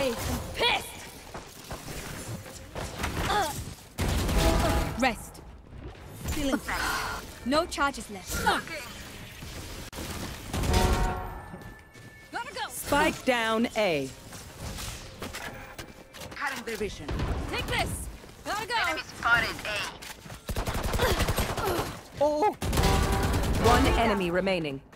I am pissed! Rest. Feeling no charges left. Gotta go! Spike down A. Cutting their vision. Take this! Gotta go! Enemy spotted A. Oh! One enemy remaining.